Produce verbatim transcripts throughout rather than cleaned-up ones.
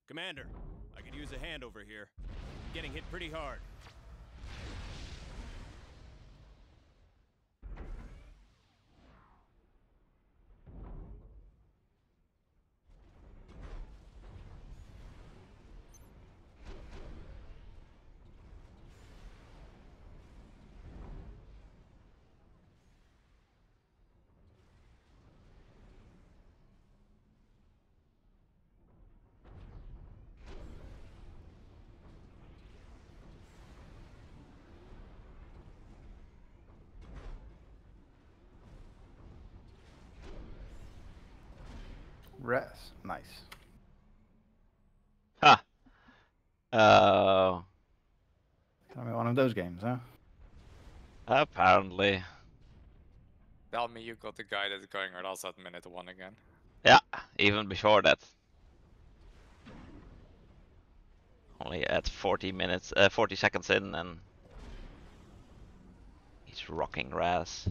Commander, I could use a hand over here. Getting hit pretty hard. Res, nice. Ha! Uh, Kind of one of those games, huh? apparently. Tell me you got the guy that's going Radas at minute one again. Yeah, even before that. Only at forty minutes, uh, forty seconds in, and he's rocking Raz.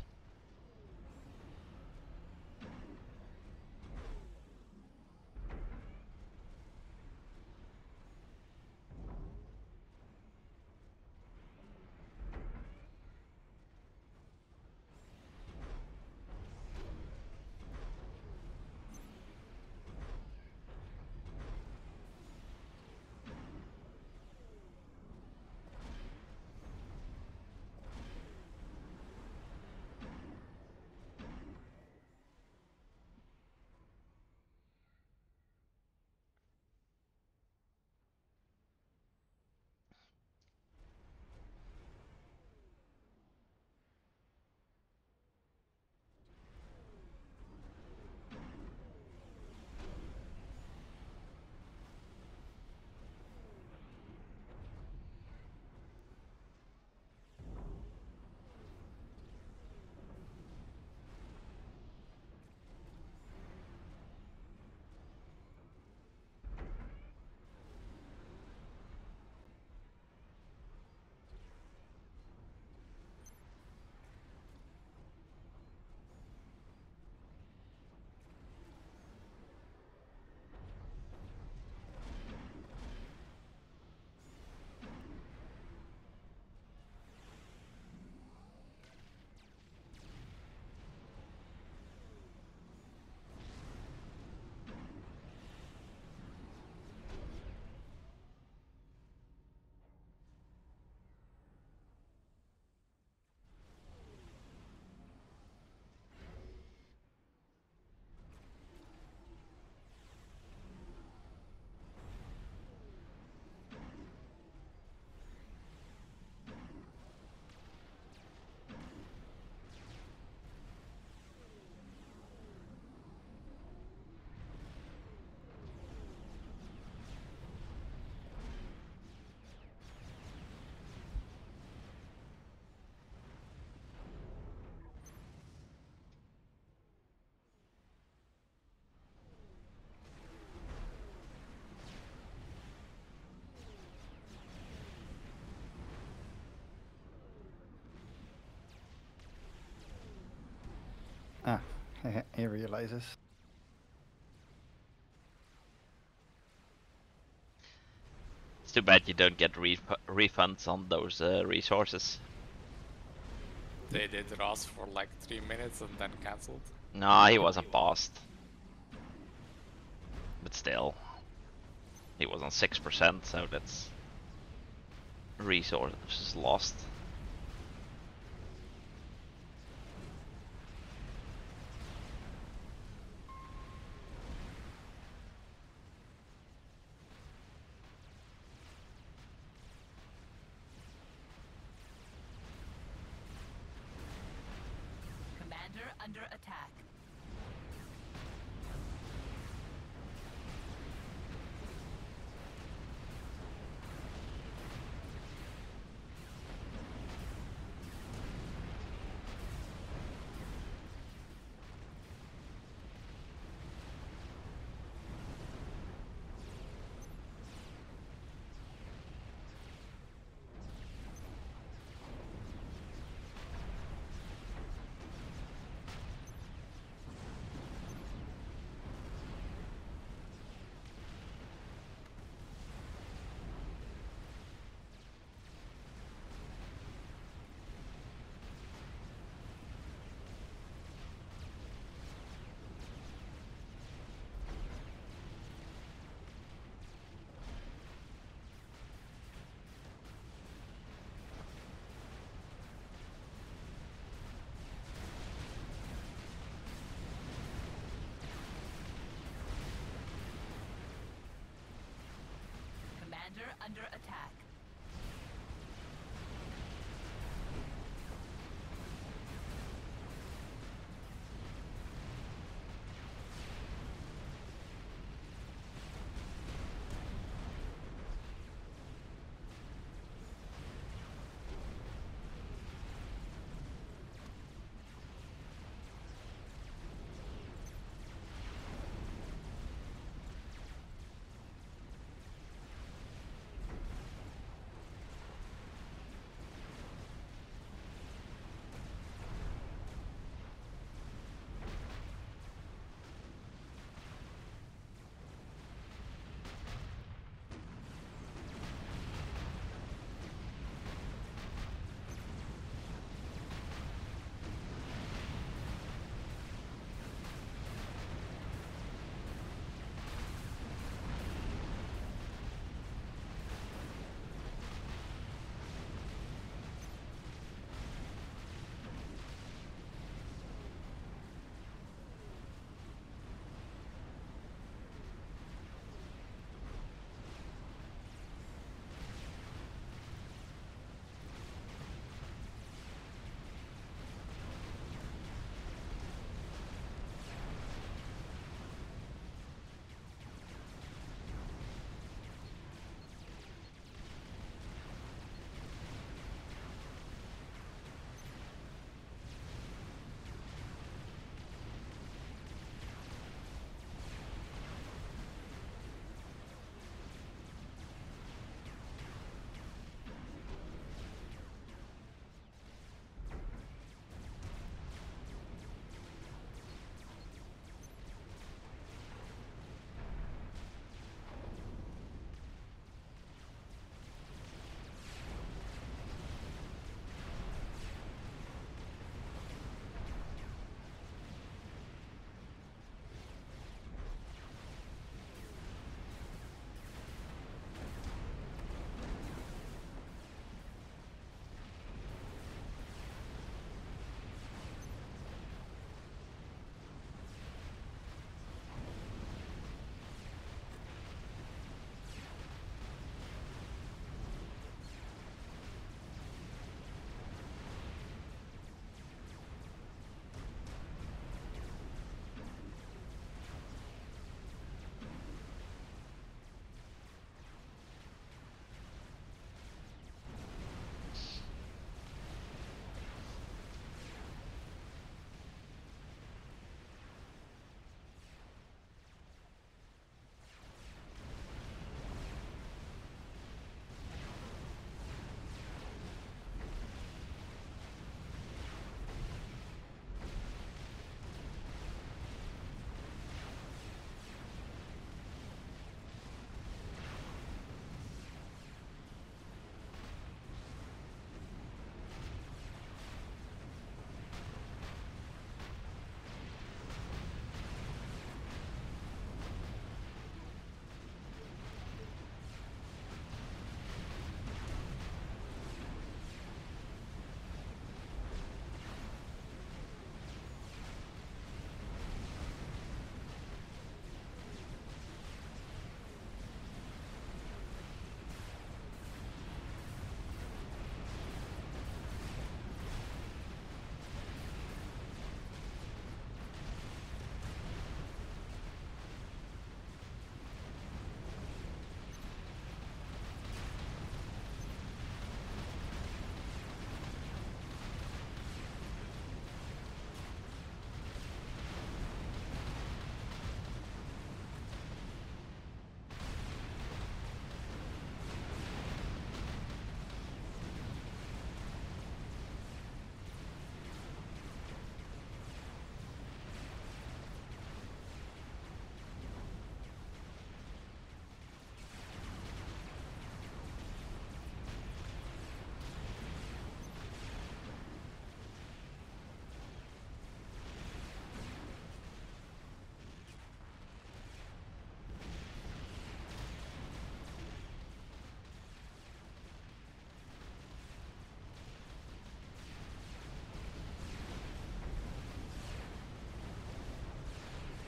Ah, he realizes. It's too bad you don't get ref refunds on those uh, resources. They did Ras for like three minutes and then cancelled. No, he wasn't paused. But still. He was on six percent, so that's resources lost. Commander under attack. under attack.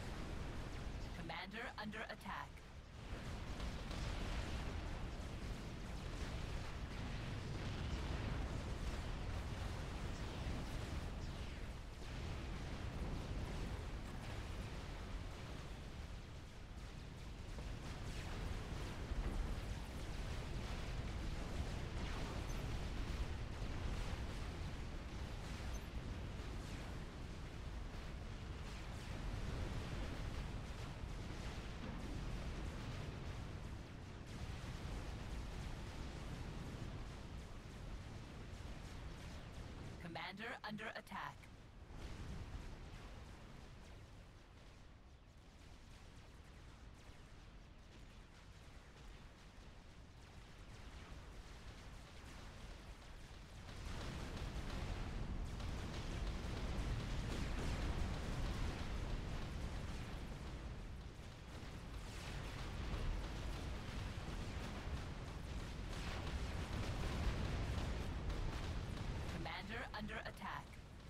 Commander under attack. under attack. Commander under attack.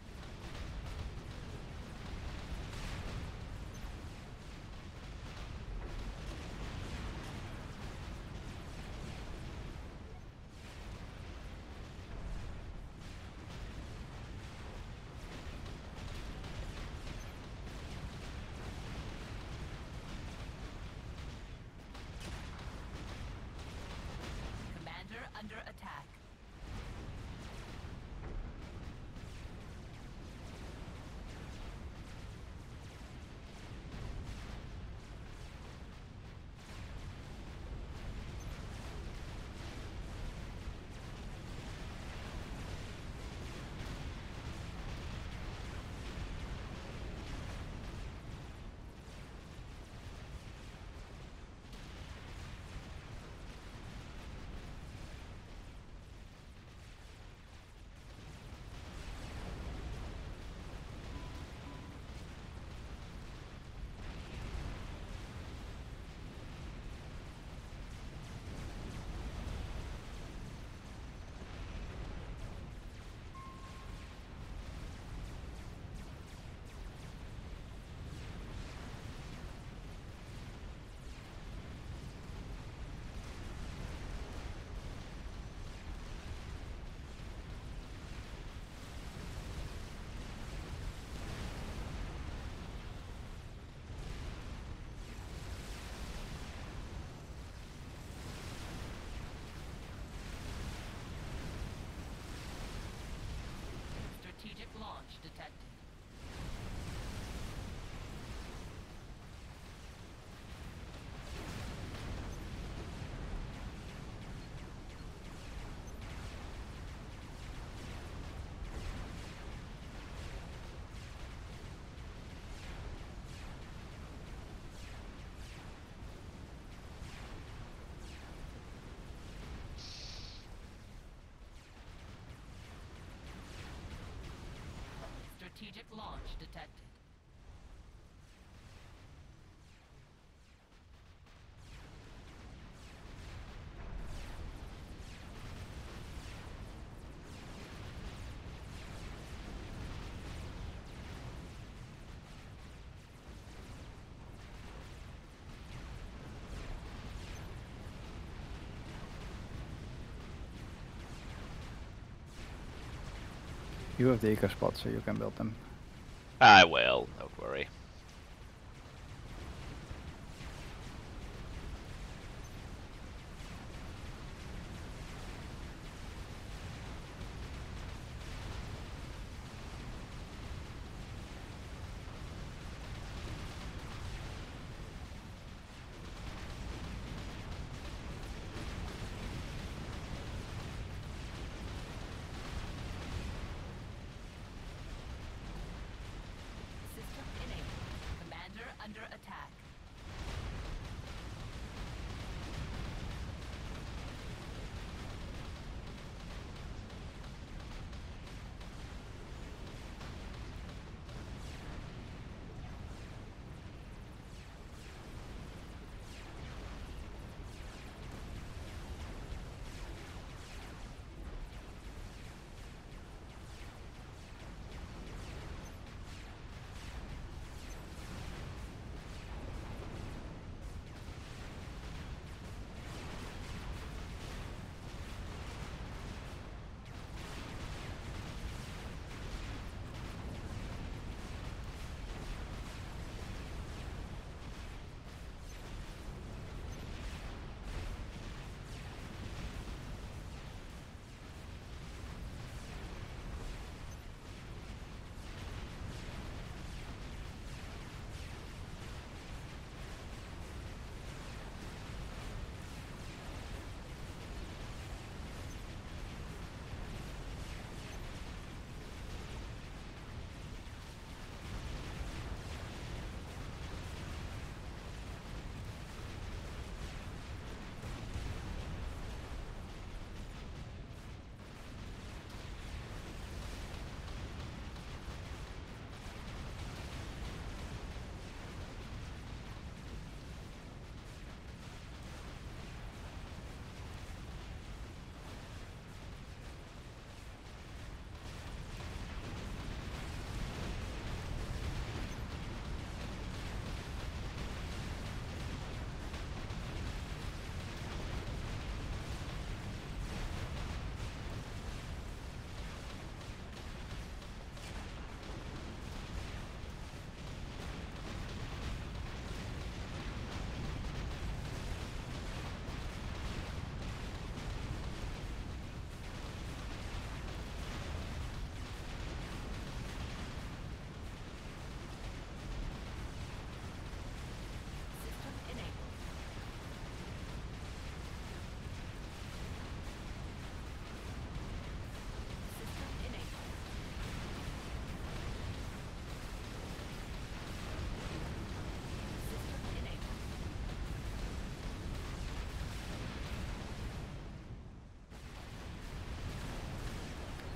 Commander under attack. Strategic launch detected. Strategic launch detected. You have the eco spots, so you can build them. I will, don't worry. System enabled. Commander under attack.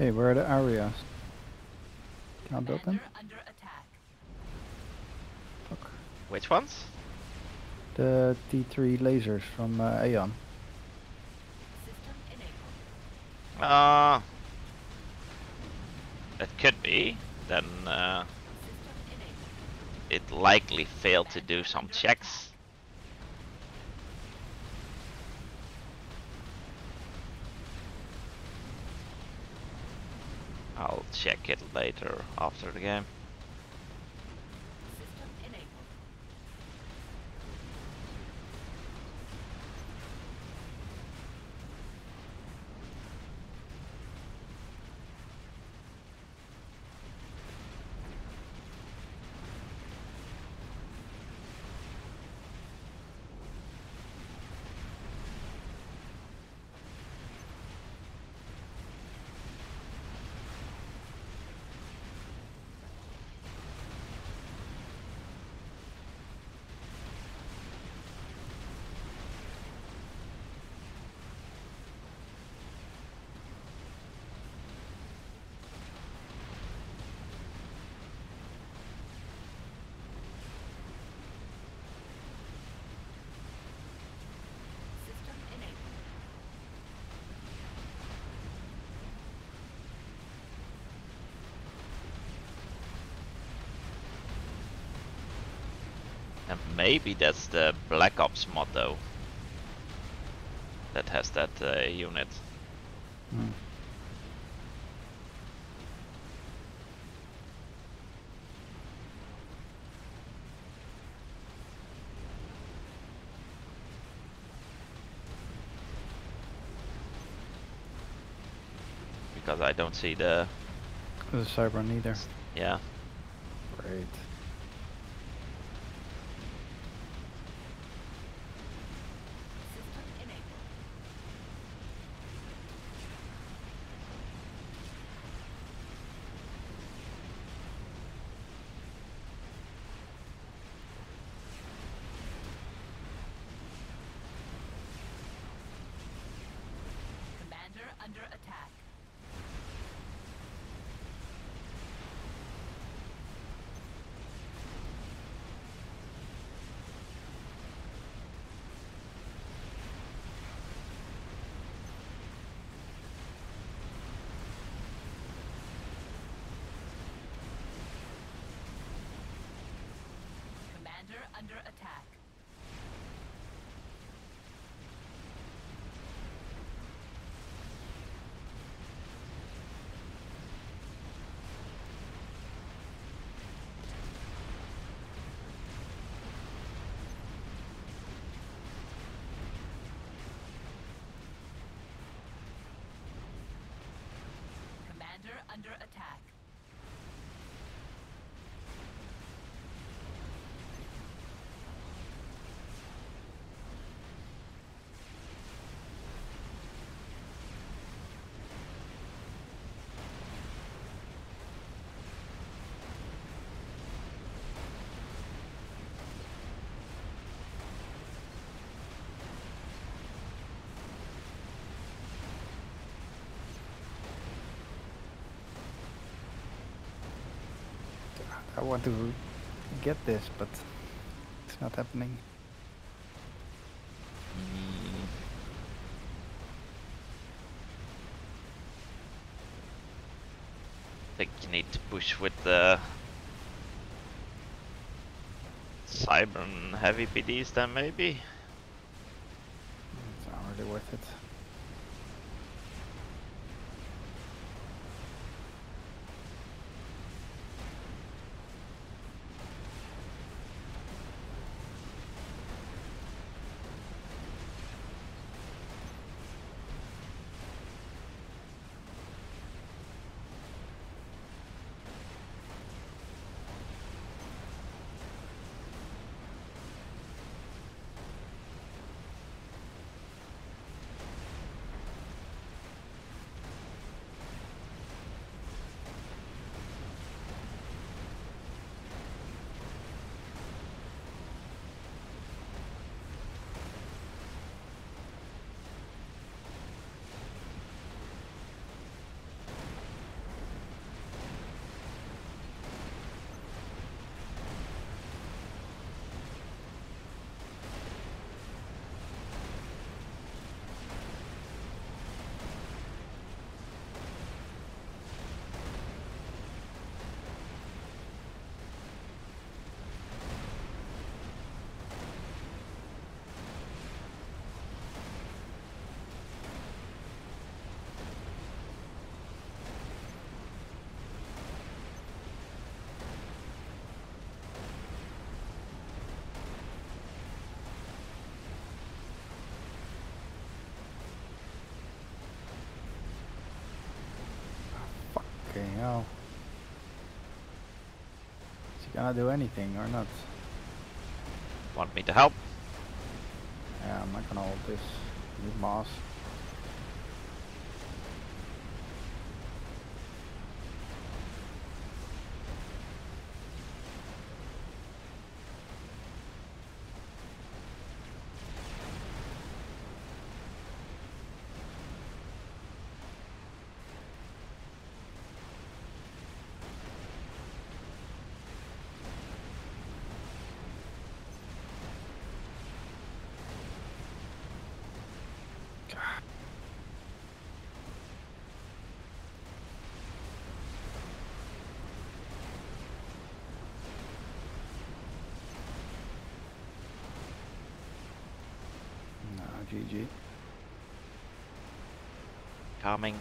Hey, where are the areas? Can I build them? Commander under attack. Fuck. Which ones? The T three lasers from uh, Aeon. System enabled. Uh, it could be. Then uh, System enabled. it likely failed to do some checks. I'll check it later after the game. System enabled. System enabled. And maybe that's the Black Ops motto that has that uh, unit. Hmm. Because I don't see the... There's a Cyber neither. Yeah. Great. System enabled. Commander under attack. Commander under attack. Commander under attack. I want to get this, but it's not happening. Mm. Think you need to push with the Cyber and heavy P Ds then maybe? It's not really worth it. Okay, oh. Is he gonna do anything or not? Want me to help? Yeah, I'm not gonna hold this. Need moss. No, G G. Coming.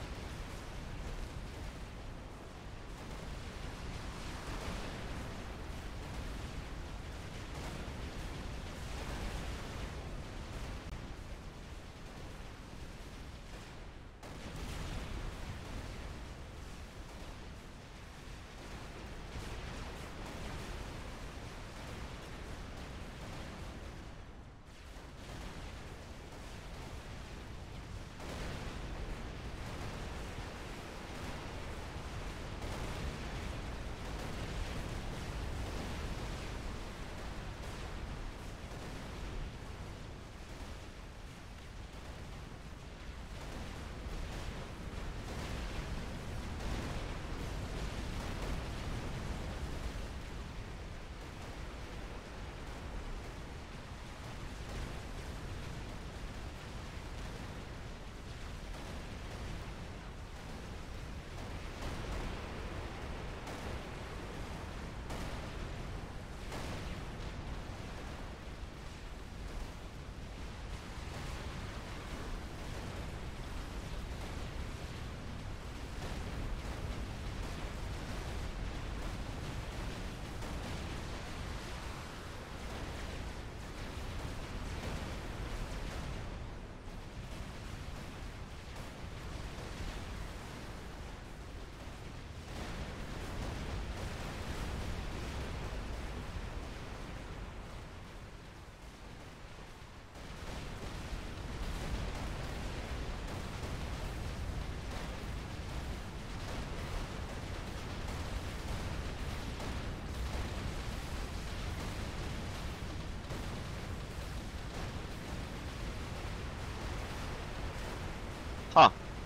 Huh.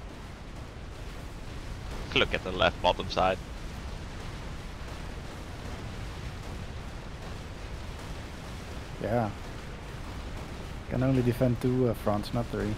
Look at the left bottom side. Yeah. Can only defend two uh, fronts, not three.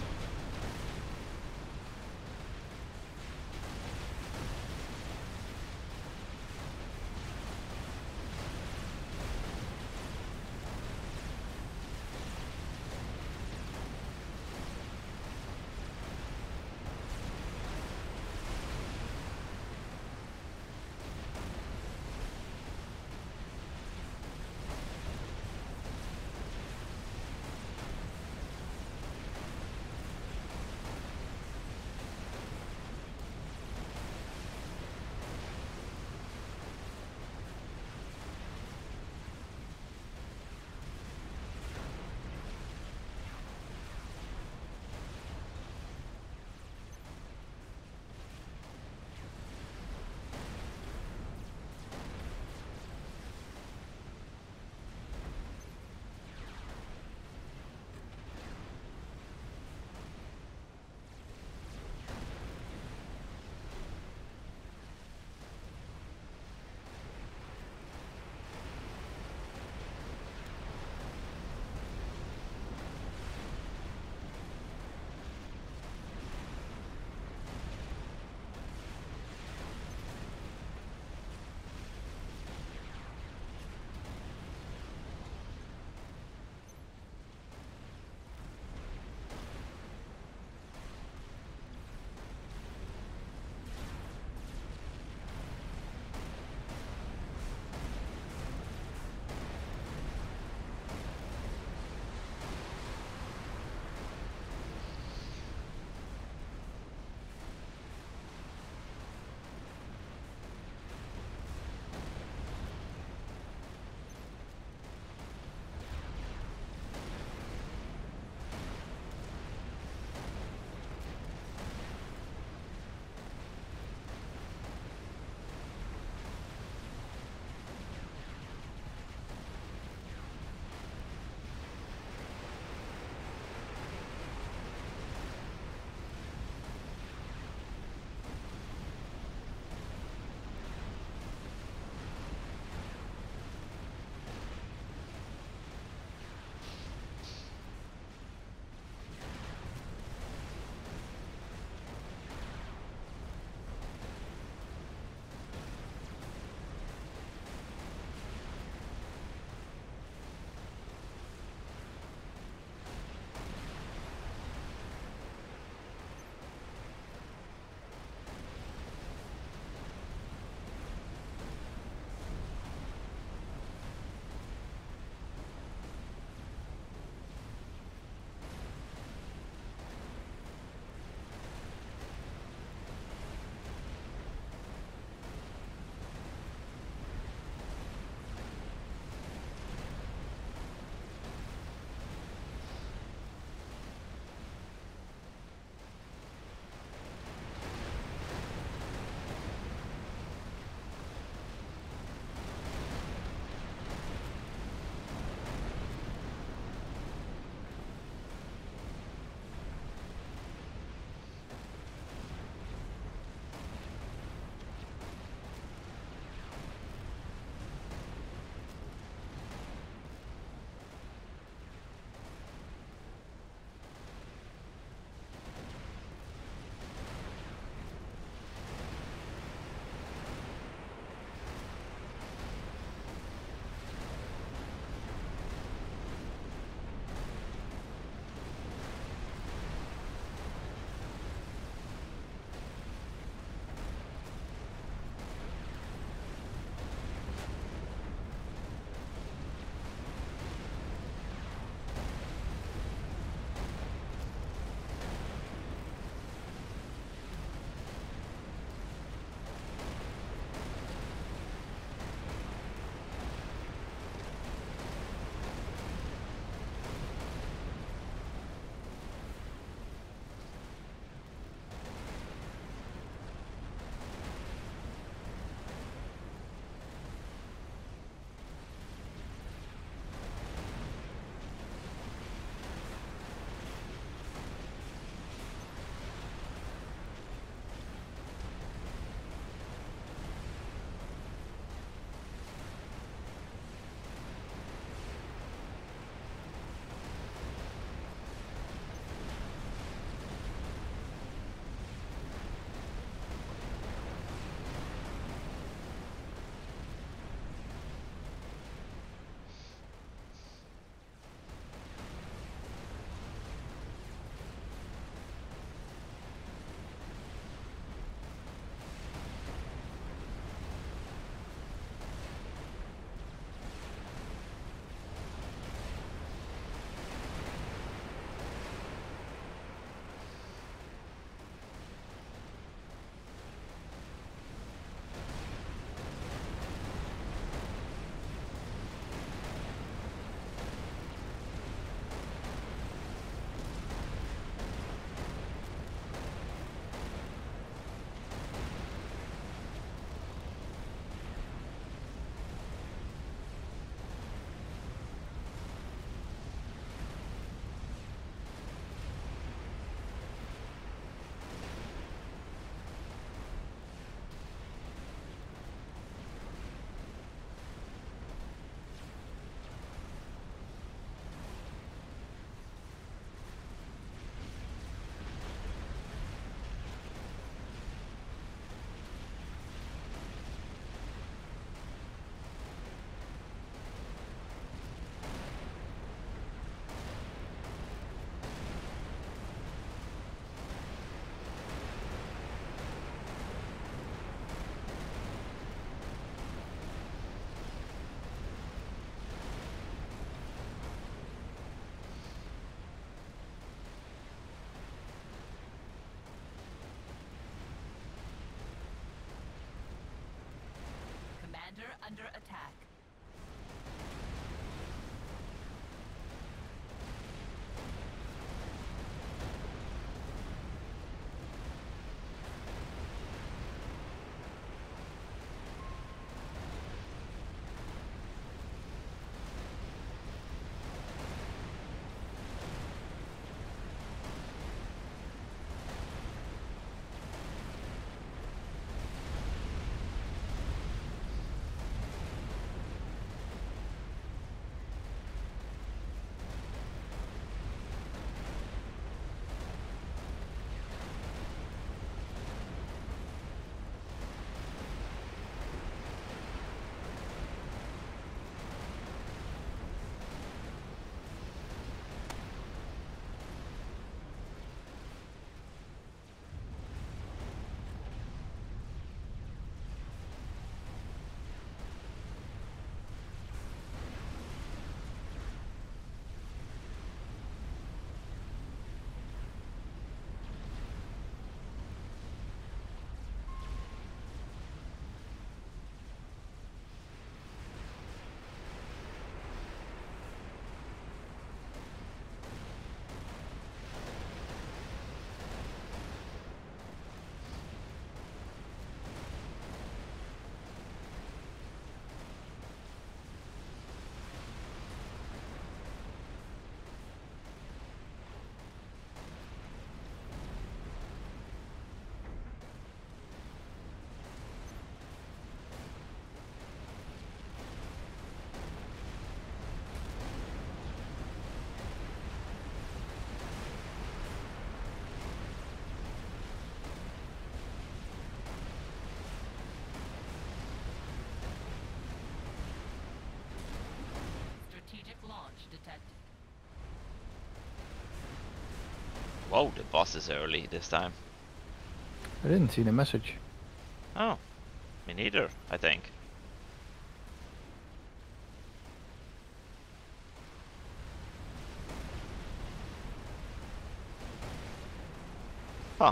under attack. Strategic launch detected. Whoa, the boss is early this time. I didn't see the message. Oh, me neither, I think. Huh.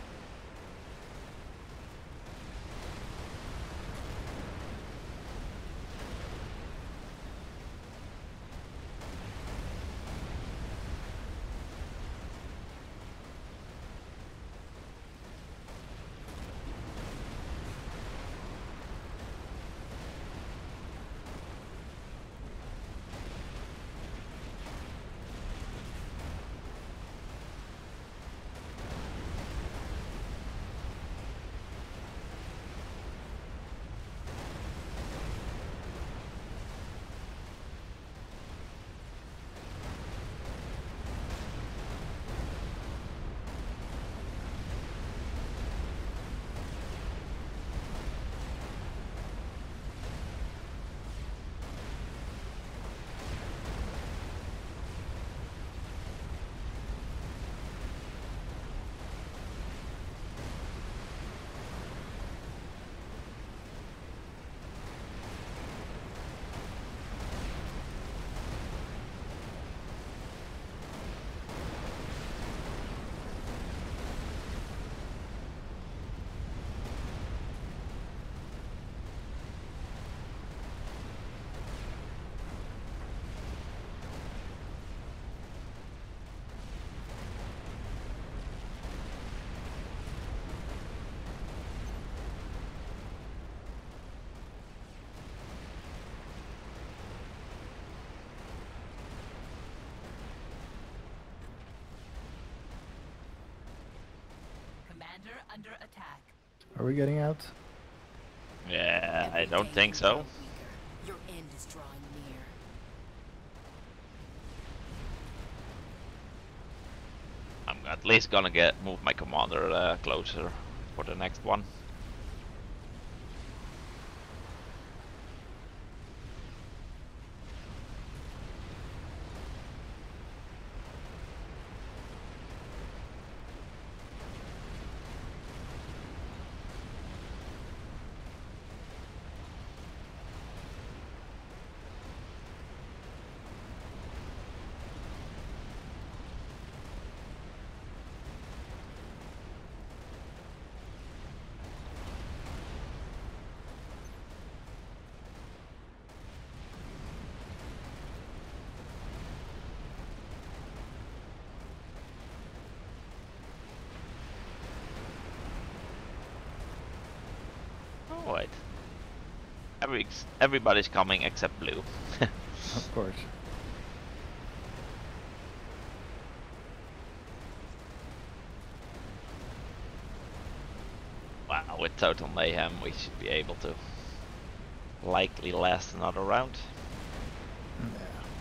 Commander under attack. Are we getting out? Yeah, I Every don't day think you so. grow weaker. Your end is drawing near. I'm at least gonna get move my commander uh, closer for the next one. Every, everybody's coming except blue. Of course. Wow, with total mayhem, we should be able to likely last another round. Yeah.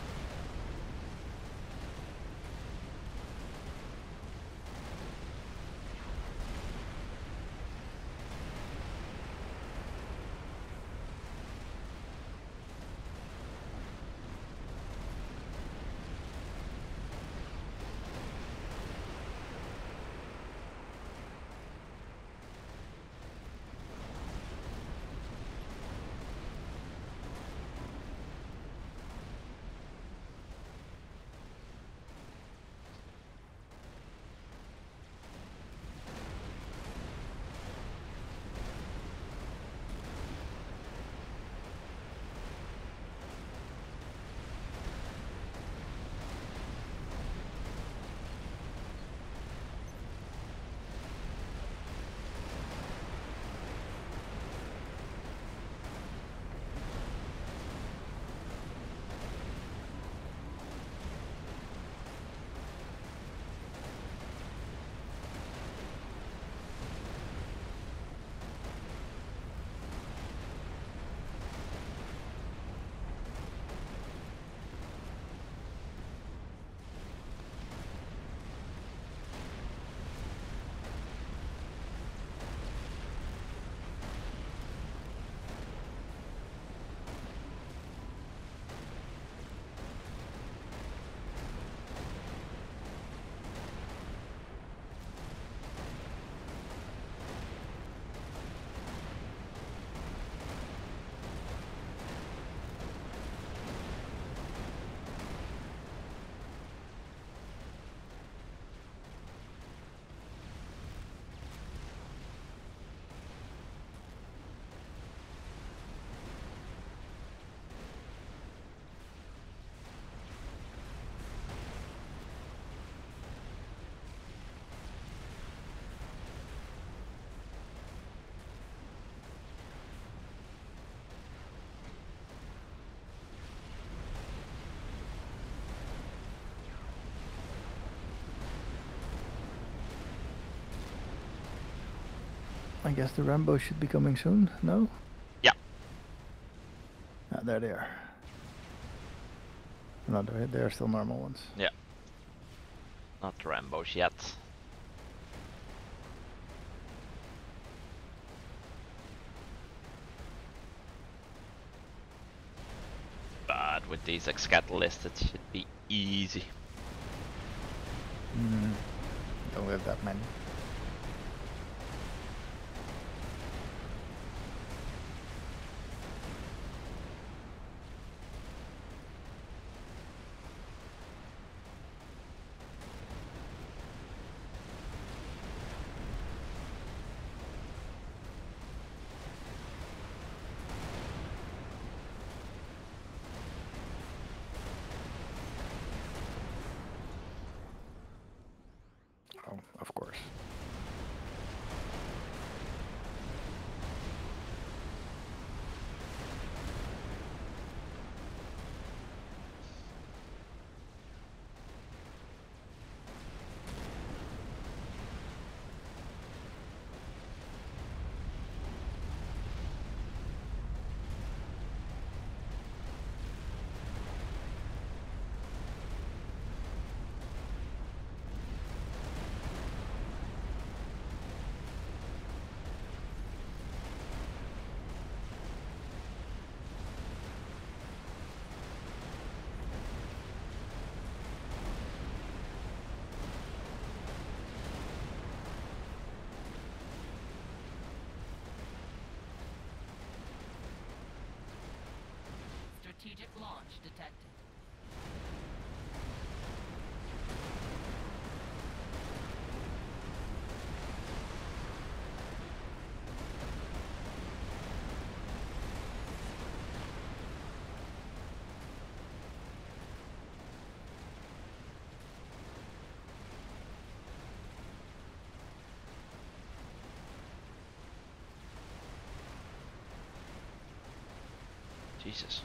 I guess the Rambo should be coming soon, no? Yeah. Ah, there they are. No, they're, they're still normal ones. Yeah. Not Rambos yet. But with these ex-catalysts, it should be easy. Mm, don't have that many. Oh, of course. Strategic launch detected. Jesus.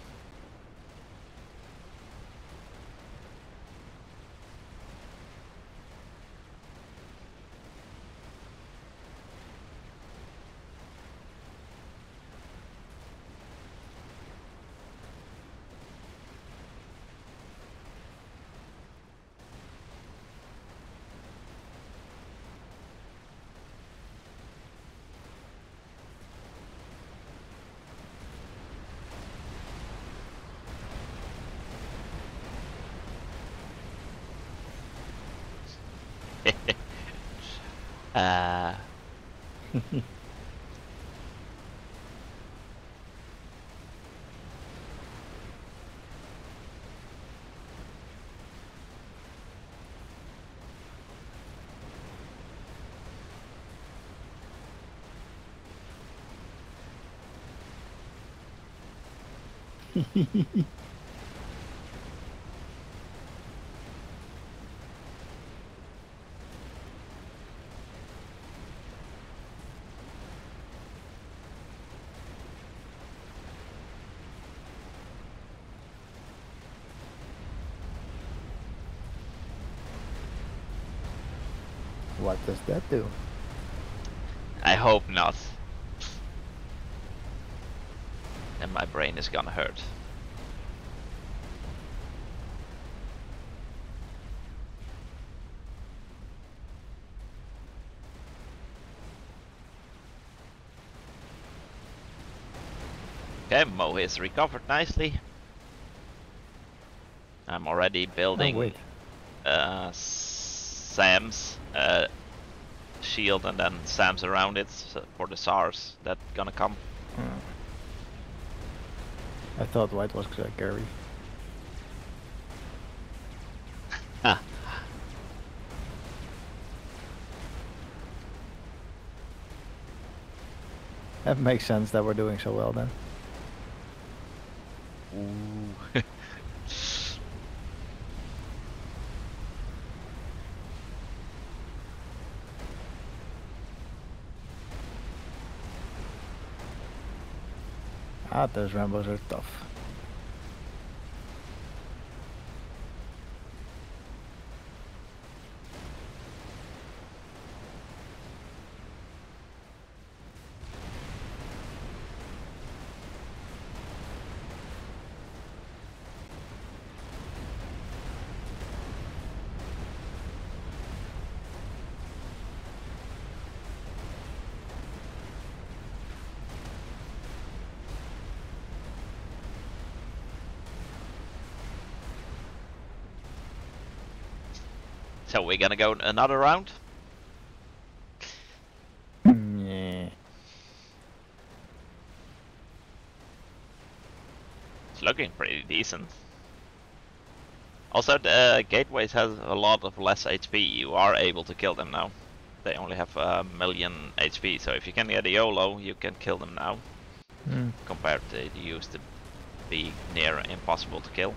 uh, What does that do? I hope not. Then my brain is gonna hurt. Okay, Mo is recovered nicely. I'm already building Oh, wait. uh, Sam's uh, shield and then Sam's around it so for the S A Rs that gonna come. Hmm. I thought white was uh, Gary. Ah. That makes sense that we're doing so well then. Ooh. Ah, those Rambos are tough. So we're gonna go another round? Yeah. It's looking pretty decent. Also, the uh, gateways has a lot of less H P. You are able to kill them now. They only have a million H P, so if you can get a YOLO, you can kill them now. Mm. Compared to it used to be near impossible to kill.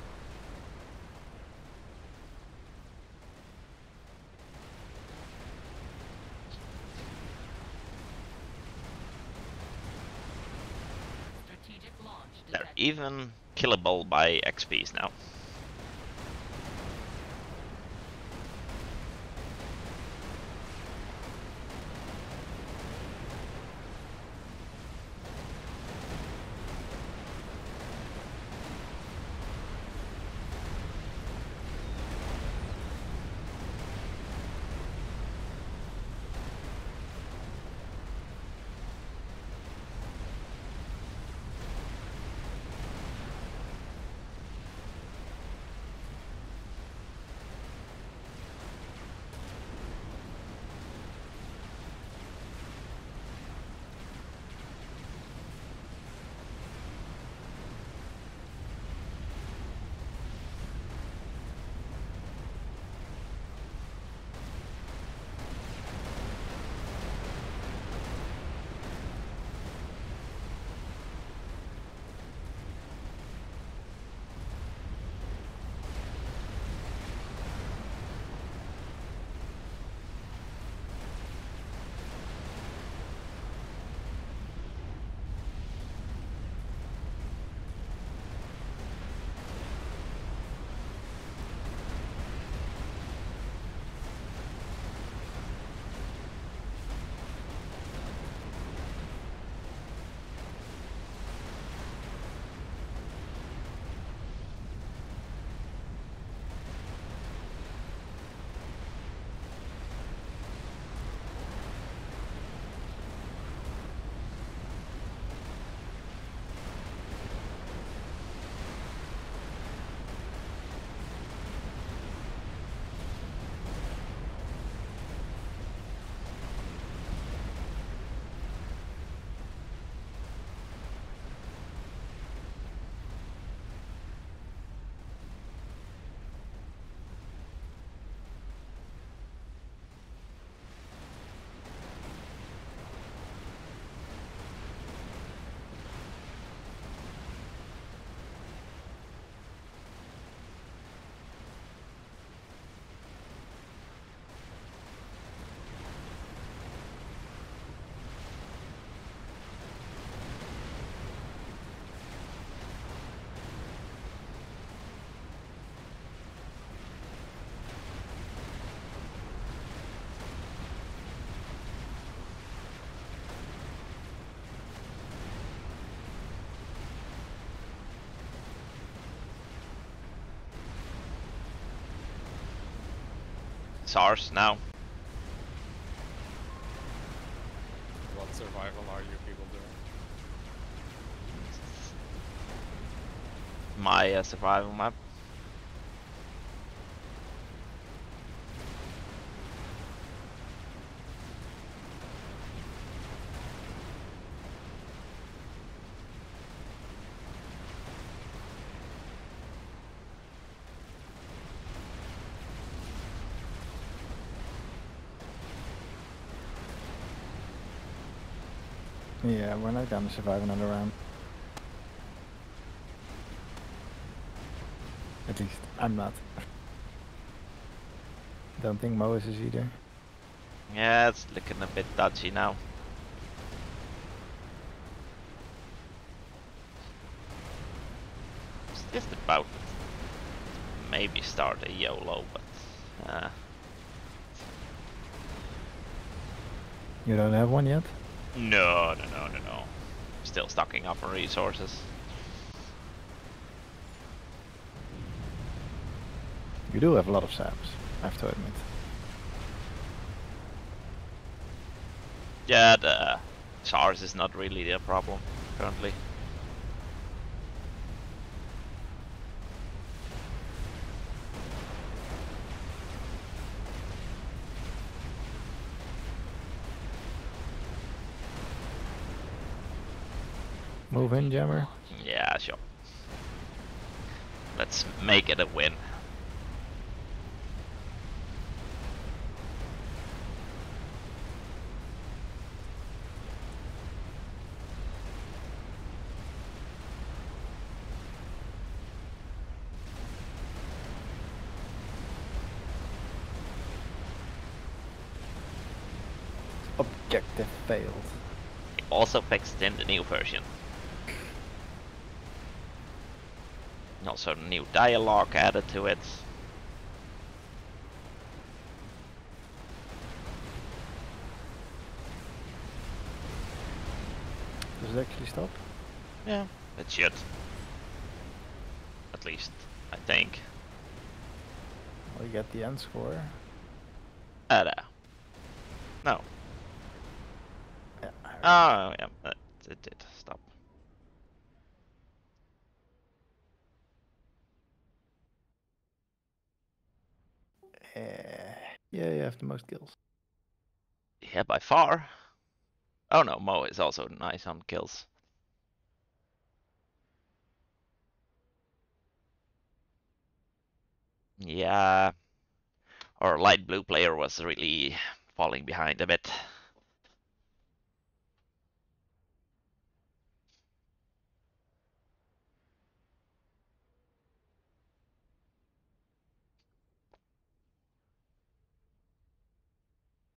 Strategic launch They're detected. even killable by X Ps now. SARS now. What survival are you people doing? My uh, survival map. Yeah, we're not gonna survive another round. At least, I'm not. Don't think Mois is either. Yeah, it's looking a bit dodgy now. It's just about maybe start a YOLO, but uh, You don't have one yet? no, no, no, no, no. Still stocking up on resources. You do have a lot of saps, I have to admit. Yeah, the SARS is not really a problem currently. Move in, Jammer. Yeah, sure. Let's make it a win. Objective failed. Also fixed in the new version. Also new dialogue added to it. Does it actually stop? Yeah, it should. At least, I think. We get the end score. Uh, no. Yeah, I heard Oh, yeah, it, it did stop. Uh, yeah, you have the most kills. Yeah, by far. Oh no, Mo is also nice on kills. Yeah, our light blue player was really falling behind a bit.